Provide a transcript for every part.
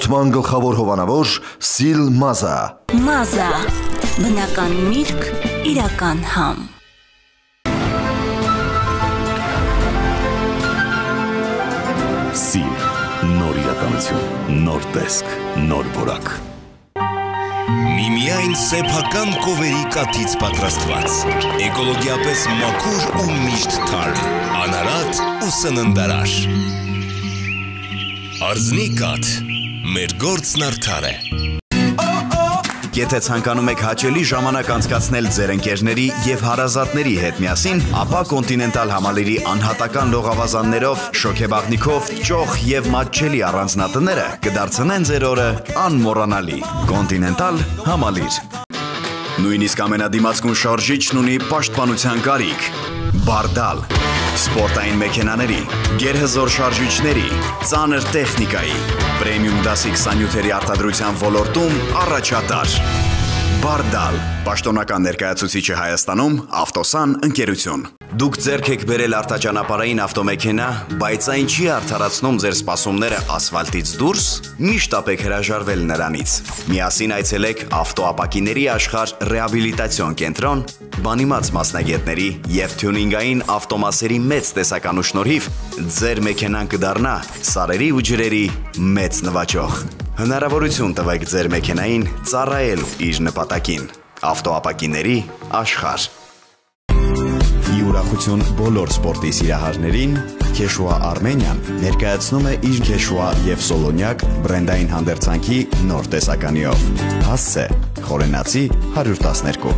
Հաղորդման գլխավոր հովանավոր Սիլ Մազա։ Մազա, բնական միրգ, իրական համ։ Սիլ, նոր իրականություն, նոր տեսք, նոր որակ։ Միմիայն սեփական կովերի կաթից պատրաստված, էկոլոգիապես մաքուր ու միշտ թարմ, անարատ ու սննդարար։ Արձնի կաթ, մեր գործն արդար է։ Եթե ցանկանում եք հաճելի ժամանակ անցկացնել ձեր ընկերների եւ հարազատների հետ միասին, ապա Կոնտինենտալ համալիրի անհատական լողավազաններով, շոգեբաղնիքով, ճոխ եւ մատչելի առանձնատները կդարձնեն ձեր օրը անմոռանալի։ Կոնտինենտալ համալիր։ Նույնիսկ ամենադիմացկուն շարժիչն ունի պաշտպանության կարիք։ Բարդալ, սպորտային մեքենաների, գերհզոր շարժիչների, ծանր տեխնիկայի, պրեմիում դասի 20 նյութերի արտադրության ոլորտում առաջատար։ Բարդալ, պաշտոնական ներկայացուցիչը Հայաստանում, Ավտոսան ընկերություն։ Դուք ձեռք եք բերել արտաճանապարհային ավտոմեքենա, բայց այն չի արդարացնում ձեր սպասումները ասֆալտից դուրս, միշտ ապեք հրաժարվել նրանից։ Միասին այցելեք ավտոապակիների աշխարհ ռեհաբիլիտացիոն կենտրոն, բանիմաց մասնագետների եւ թյունինգային ավտոմասերի մեծ տեսականու շնորհիվ ձեր մեքենան կդառնա սարերի ու ջրերի մեծ նվաճող։ Հնարավորություն տվեք ձեր մեքենային ծառայել իր նպատակին։ Ավտոապակիների աշխարհ։ Ուրախություն բոլոր սպորտի սիրահարներին, Քեշուա Արմենիան ներկայացնում է իր Քեշուա եւ Սոլոնյակ բրենդային հանդերձանքի նոր տեսականիով։ Հասցե Խորենացի 112։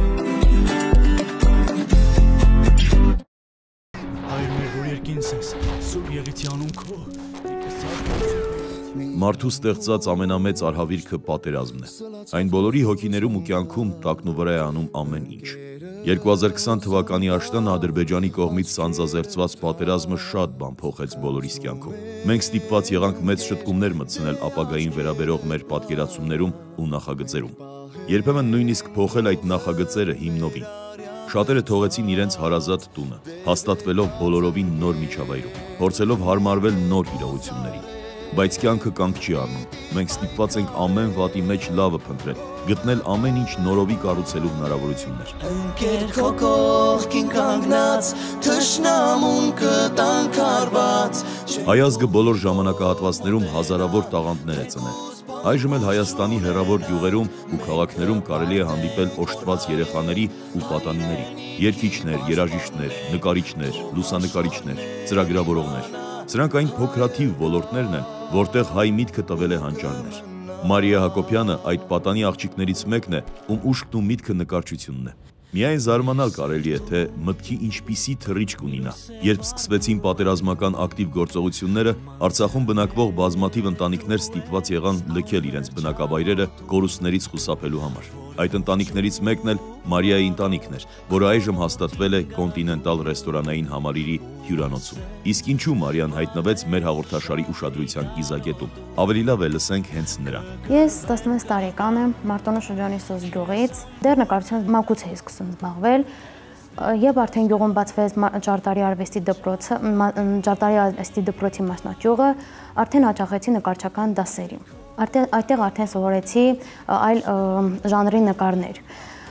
Մարդու ստեղծած ամենամեծ արհավիրքը պատերազմն է։ Այն բոլորի հոգիներում ու կյանքում տակնու վրա է անում ամեն ինչ։ 2020 թվականի աշտան Ադրբեջանի կողմից սանձազերծված պատերազմը շատ բան փոխեց բոլորիս կյանքում։ Մենք ստիպված եղանք մեծ շտկումներ մտցնել ապագային վերաբերող մեր պատկերացումներում ու նախագծերում։ Երբեմն նույնիսկ փոխել այդ նախագծերը հիմնովին։ Շատերը թողեցին իրենց հարազատ տունը, հաստատվելով բոլորովին նոր միջավայրում, փորձելով հարմարվել նոր իրողություններին։ Բայց կյանքը կանգ չի առնում։ Մենք ստիպված ենք ամեն վատի մեջ լավը փնտրել, գտնել ամեն ինչ նորովի կառուցելու հնարավորություններ։ Ընկեր քո կողքին կանգնած, թշնամուն կտանքարված։ Հայազգը բոլոր ժամանակահատվածներում հազարավոր տաղանդներ է ծնել։ Այժմ էլ Հայաստանի հեռավոր գյուղերում ու քաղաքներում կարելի է հանդիպել օժտված երեխաների ու պատանիների, երգիչներ, երաժիշտներ, նկարիչներ, լուսանկարիչներ, ծրագրավորողներ։ Սրանք այն փոքրաթիվ ոլորտներն են, որտեղ հայ միտքը տվել է հանճարներ։ Մարիա Հակոբյանը այդ պատանի աղջիկներից մեկն է, ում ուշքն ու միտքը նկարչությունն է։ Միայն զարմանալ կարելի է, թե մտքի ինչպիսի թռիչք ունի նա։ Երբ սկսվեցին պատերազմական ակտիվ գործողությունները, Արցախում բնակվող բազմաթիվ ընտանիքներ ստիպված եղան լքել իրենց բնակավայրերը կորուստներից խուսափելու համար։ Այդ ընտանիքներից մեկն էլ Մարիայի ընտանիքն էր, որը այժմ հաստատվել է Կոնտինենտալ ռեստորանային համալիրի հյուրանոցում։ Իսկ ինչու Մարիան հայտնվեց մեր հաղորդաշարի ուշադրության կիզակետում։ Ավելի լավ է լսենք հենց նրան։ Ես 16 տարեկան եմ, Մարտոնու շրջանի Սոս գյուղից, դեռ նկարչության մանկուց էի սկսում զբաղվել, եւ արդեն գյուղում բացվեց Ճարտարի արվեստի դպրոցը, Ճարտարի արվեստի դպրոցի մասնաճյուղը, արդեն հաճախեցի նկարչական դասերի։ Այդտեղ արդեն սովորեցի այլ ժանրի նկարներ։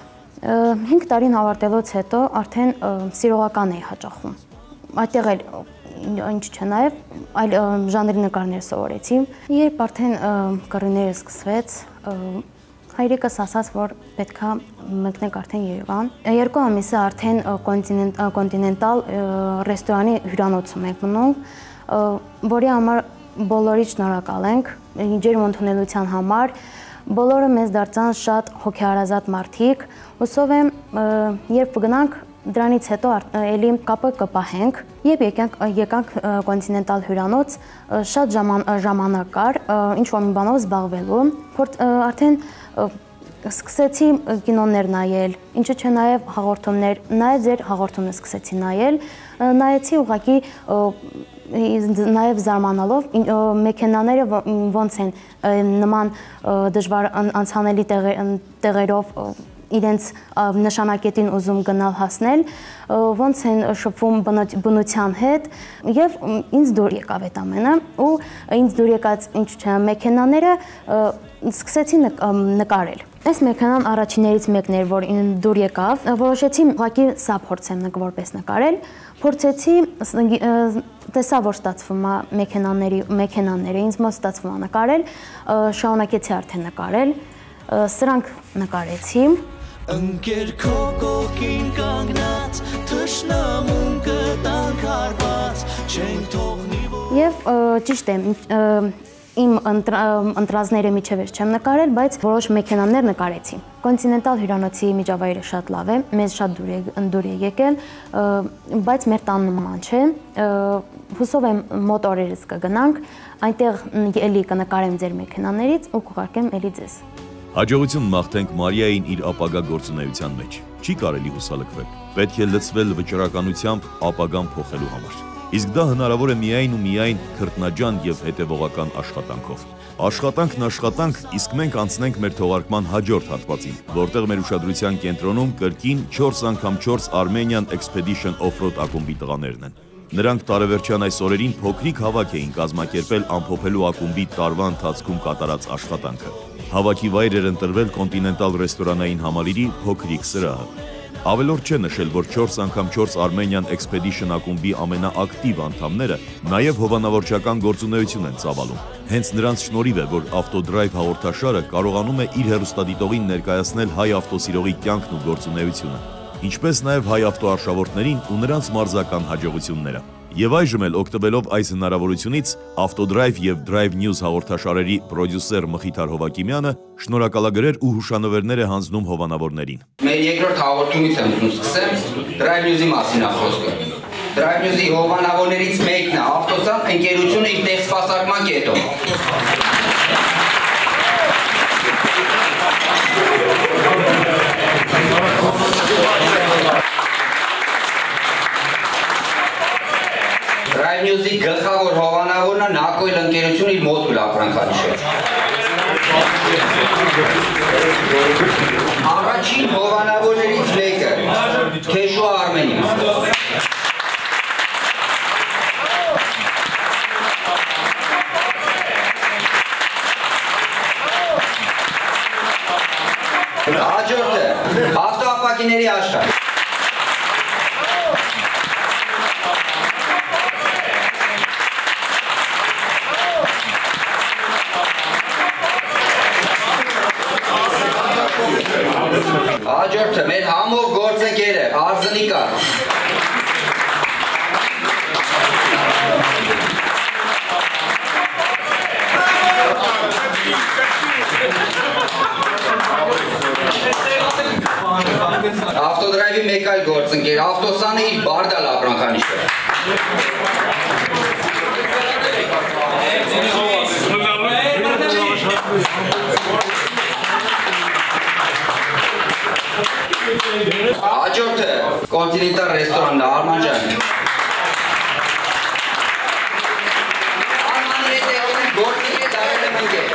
5 տարին ավարտելուց հետո արդեն սիրողական էի հաճախում։ Այդտեղ էլ ինչ չէ նաև այլ ժանրի նկարներ սովորեցի։ Երբ արդեն կռիվները սկսվեց, հայրիկս ասաց, որ պետքա մտնենք արդեն Երևան։ 2 ամիս է արդեն Կոնտինենտալ ռեստորանի հյուրանոցում ենք մնում, որի համար բոլորից շնորհակալ ենք ջերմ ընդունելության համար։ Բոլորը մեզ դարձան շատ հոգեհարազատ մարդիկ։ Հուսով եմ, երբ գնանք դրանից հետո էլի կապը կպահենք եւ եկանք Կոնտինենտալ հյուրանոց, շատ ժամանակ կար ինչ-որ մի բանով զբաղվելու, արդեն սկսեցի կինոներ նայել, ինչու՞ չէ նաև հաղորդումներ, նաև ձեր հաղորդումները սկսեցի նայել, նայեցի ուղղակի նաև զարմանալով մեքենաները ոնց են նման դժվար անցանելի տեղերով իրենց նշանակետին ուզում գնալ հասնել, ոնց են շփվում բնության հետ եւ ինձ դուր եկավ այդ ամենը ու ինձ դուր եկած ինչ չէ մեքենաները սկսեցի նկարել։ Այս մեքենան առաջիններից մեկն էր, որ դուր եկավ, որոշեցի ուղղակի սա փորձեմ որպես նկարել, փորձեցի, տեսա որ ստացվում է մեքենաները, ինձ մոտ ստացվում է նկարել, շարունակեցի արդեն նկարել, սրանք նկարեցի։ Ընկեր քո կողքին կանգնած, թշնամուն կտանքարված, չենք թողնի որ Եվ ճիշտ է, իմ ընտրազները միջև չեմ նկարել, բայց որոշ մեքենաներ նկարեցի։ Կոնտինենտալ հյուրանոցի միջավայրը շատ լավ է, մեզ շատ դուր է եկել, բայց մեր տան նման չէ։ Հուսով եմ մոտ օրերս կգնանք, այնտեղ էլի կնկարեմ ձեր մեքենաներից ու կուղարկեմ էլի ձեզ։ Հաջողություն մաղթենք Մարիային իր ապագա գործունեության մեջ։ Չի կարելի հուսալքվել։ Պետք է լցվել վճռականությամբ ապագան փոխելու համար։ Իսկ դա հնարավոր է միայն ու միայն քրտնաջան եւ հետեւողական աշխատանքով։ Աշխատանքն աշխատանք, իսկ մենք անցնենք մեր թողարկման հաջորդ հատվածին, որտեղ մեր ուշադրության կենտրոնում կրկին 4x4 Armenian Expedition Offroad ակումբի տղաներն են։ Նրանք տարեվերջյան այս օրերին փոքրիկ հավաք էին կազմակերպել ամփոփելու ակումբի տարվա ընթացքում կատարած աշխատանքը։ Հավաքի վայր էր ընտրվել կոնտինենտալ ռեստորանային համալիրի փոքրիկ սրահը։ Ավելորդ չէ նշել, որ 4x4 Armenian Expedition ակումբի ամենաակտիվ անդամները նաև հովանավորչական գործունեություն են ծավալում։ Հենց նրանց շնորհիվ է, որ Ավտոդրայվ հաղորդաշարը կարողանում է իր հեռուստադիտողին ներկայացնել հայ ավտոսիրողի կյանքն ու գործունեությունը, ինչպես նաև հայ ավտոարշավորդներին ու նրանց մարզական հաջողությունները։ Եվ այժմ էլ օգտվելով այս հնարավորությունից Ավտոդրայվ եւ Drive News հաղորդաշարերի պրոդյուսեր Մխիթար Հովակիմյանը շնորհակալագրեր ու հուշանվերներ է հանձնում հովանավորներին։ Մեր երկրորդ հաղորդումից եմ ուզում սկսեմ Drive News-ի մասին է խոսքը։ Drive News-ի հովանավորներից մեկն է Ավտոսան ընկերությունը իր տեխսպասարկման կետով։ Drive News-ի գլխավոր հովանավորն է Նակոյլ ընկերությունը իր մոդուլ ապրանքանիշը։ Առաջին հովանավորներից մեկը Քեշուա Արմենիան։ Հաջորդը ավտոապակիների աշխարհ։ Հաջորդը մեր համով գործընկերը Արզնիկա։ Ավտոդրայվի մեկ այլ գործընկեր Ավտոսանը իր բարդալ ապրանքանիշը։ Հաջորդը կոնտինենտալ ռեստորանն է Արման ջան։ Արմանի հետ եղել գործընկեր դարել եմ ընկեր։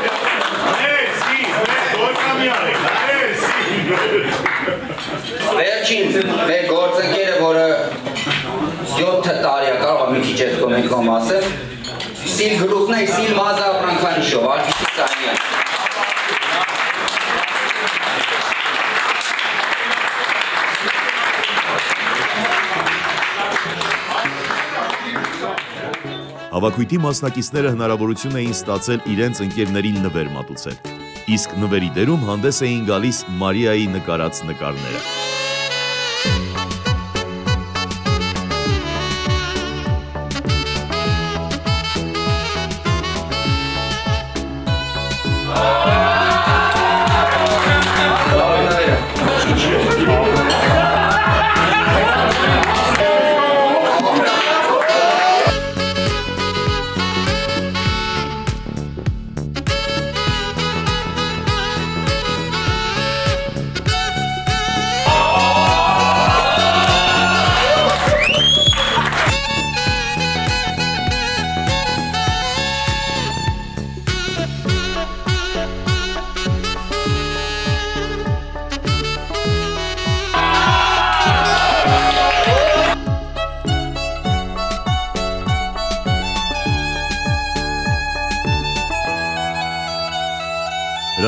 Վերջին մեր գործընկերը, որը 7 տարի է, կարող է մի քիչ ես կոմենտում ասել, Սիլ գրուպն է, Սիլ Մազա ապրանքանիշով, Ալպիսի Սանյան։ Հավաքույթի մասնակիցները հնարավորություն էին ստացել իրենց ընկերներին նվեր մատուցել, իսկ նվերի դերում հանդես էին գալիս Մարիայի նկարած նկարները։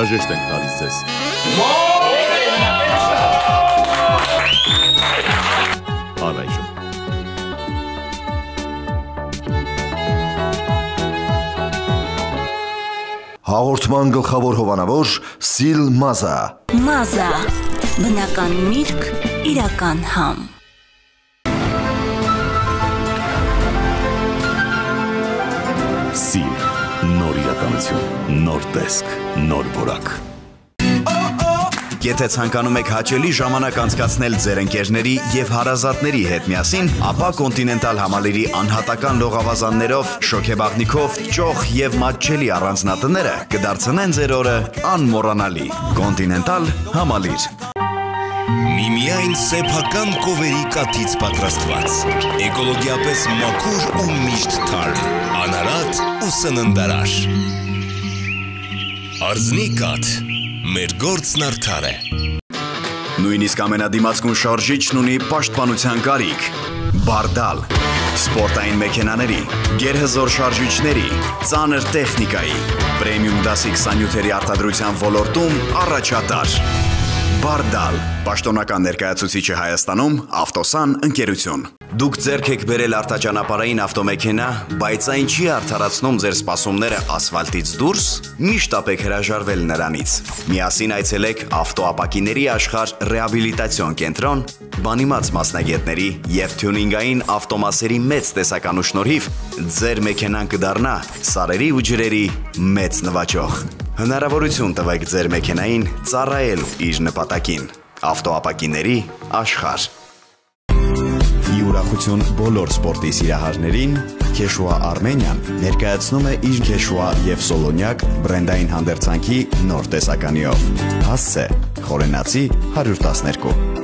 Անհրաժեշտ ենք տալիս ձեզ։ Առայժմ Հաղորդման գլխավոր հովանավոր Սիլ Մազա։ Մազա, բնական միրգ, իրական համ։ Սիլ, նոր իրականություն, նոր տեսք, նոր որակ։ Եթե ցանկանում եք հաճելի ժամանակ անցկացնել ձեր ընկերների եւ հարազատների հետ միասին, ապա Կոնտինենտալ համալիրի անհատական լողավազաններով, շոգեբաղնիքով, ճոխ եւ մատչելի առանձնատները կդարձնեն ձեր օրը անմոռանալի։ Կոնտինենտալ համալիր։ Միմիայն սեփական կովերի կաթից պատրաստված, էկոլոգիապես մաքուր ու միշտ թարմ, անարատ ու սննդարար։ Արձնի կաթ, մեր գործն արդար է։ Նույնիսկ ամենադիմացկուն շարժիչն ունի պաշտպանության կարիք։ Բարդալ, սպորտային մեքենաների, գերհզոր շարժիչների, ծանր տեխնիկայի, պրեմիում դասի 20 նյութերի արտադրության ոլորտում առաջատար։ Բարդալ, պաշտոնական ներկայացուցիչը Հայաստանում, Ավտոսան ընկերություն։ Դուք ձեռք եք բերել արտաճանապարհային ավտոմեքենա, բայց այն չի արդարացնում ձեր սպասումները ասֆալտից դուրս, միշտ ապեք հրաժարվել նրանից։ Միասին այցելեք ավտոապակիների աշխարհ ռեհաբիլիտացիոն կենտրոն, բանիմաց մասնագետների եւ թյունինգային ավտոմասերի մեծ տեսականու շնորհիվ ձեր մեքենան կդառնա սարերի ու ջրերի մեծ նվաճող։ Հնարավորություն տվեք ձեր մեքենային ծառայել իր նպատակին։ Ավտոապակիների աշխարհ։ Ուրախություն բոլոր սպորտի սիրահարներին, Քեշուա Արմենիան ներկայացնում է իր Քեշուա եւ Սոլոնյակ բրենդային հանդերձանքի նոր տեսականիով։ Հասցե, Խորենացի 112։